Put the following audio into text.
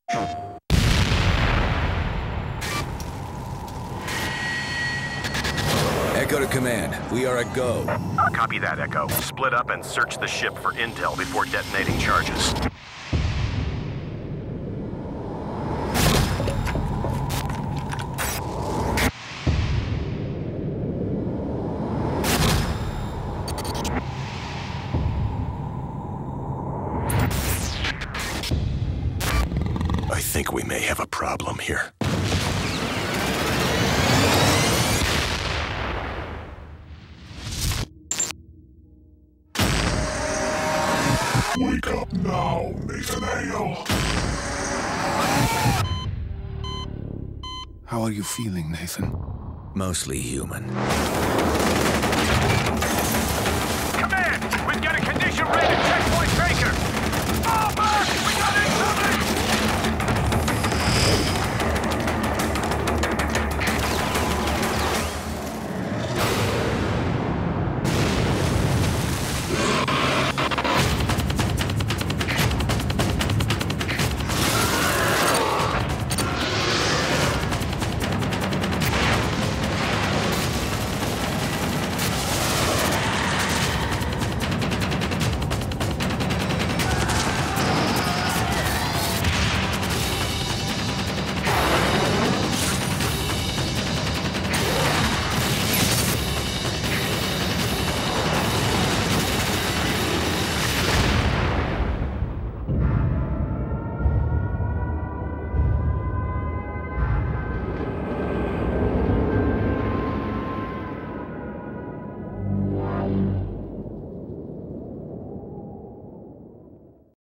Echo to command. We are a go. Copy that, Echo. Split up and search the ship for intel before detonating charges. I think we may have a problem here. Wake up now, Nathan Hale. How are you feeling, Nathan? Mostly human.